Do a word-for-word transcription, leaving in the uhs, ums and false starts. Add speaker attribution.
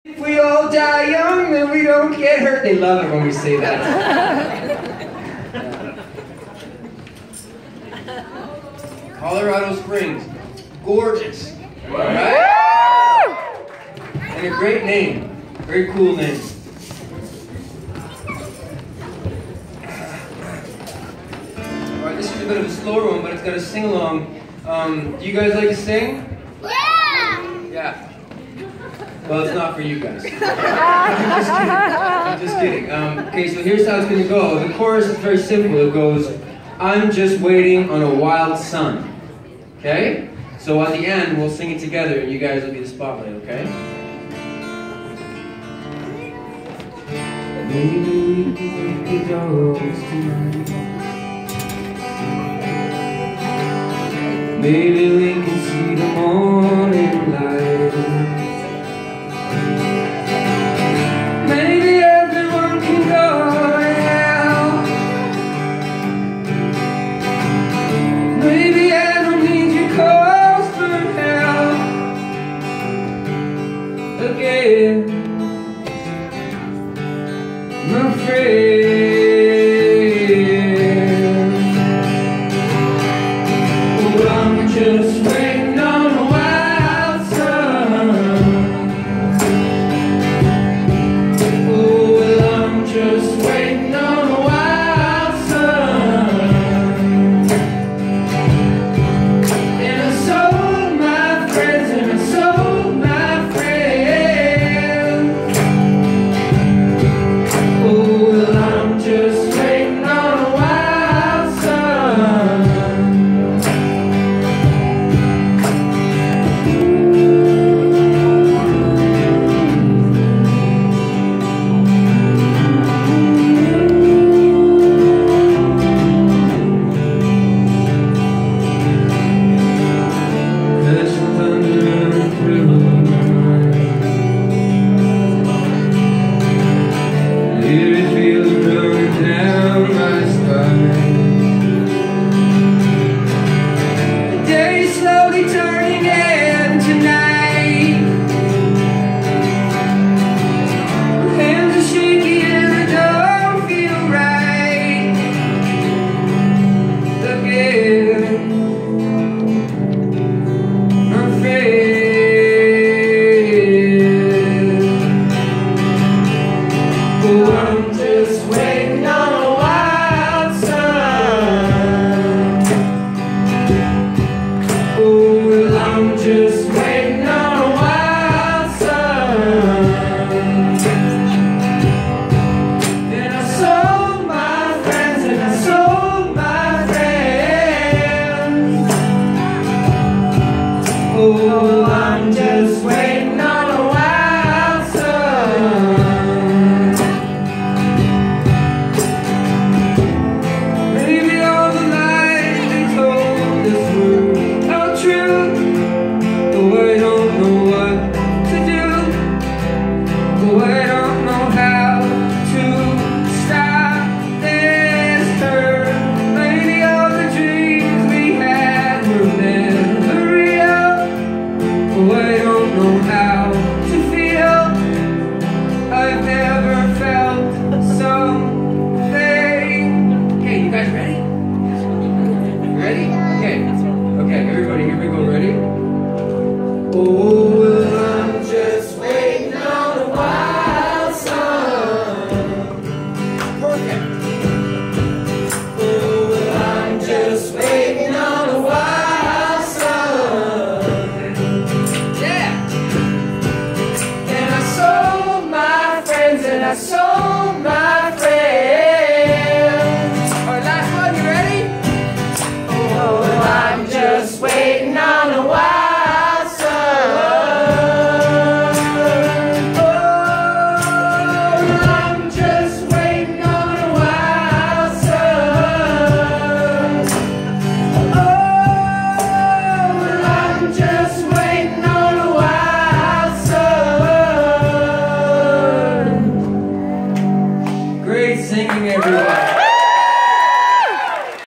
Speaker 1: If we all die young, then we don't get hurt. They love it when we say that. Colorado Springs. Gorgeous. Right? And a great name. Very cool name. Alright, this is a bit of a slower one, but it's got a sing-along. Um, do you guys like to sing?
Speaker 2: Yeah!
Speaker 1: Yeah. Well, it's not for you guys. I'm just kidding. I'm just kidding. Um, okay, so here's how it's going to go. The chorus is very simple. It goes, I'm just waiting on a wild sun. Okay? So at the end, we'll sing it together, and you guys will be the spotlight, okay? Maybe we can take the dogs tonight. Maybe we can see the morning light. Maybe everyone can go to hell. Maybe I don't need your calls for help again. I'm afraid